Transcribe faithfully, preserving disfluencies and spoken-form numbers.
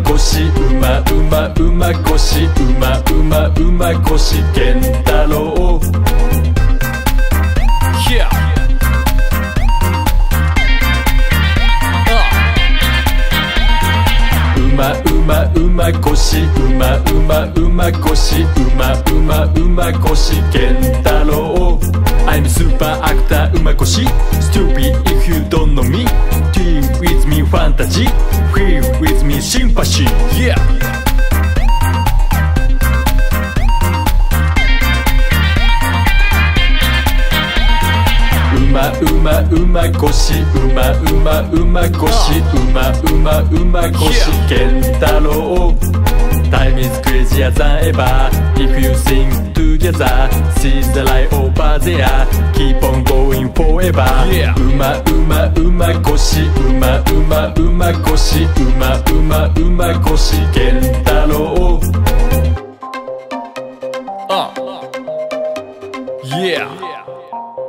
腰馬馬馬腰馬馬馬腰健太郎 Yeah馬馬馬腰馬馬馬腰馬馬馬腰健太郎 I'm super actor 馬腰 Stupid if you don't know me Team with me fantasy Feel with me sympathy Yeah馬馬馬腰馬馬馬腰馬馬馬腰健太郎 Time is crazier than ever If you sing together See the light over there Keep on going forever yeah. 馬馬馬腰馬馬馬腰馬馬馬腰健太郎 uh. Yeah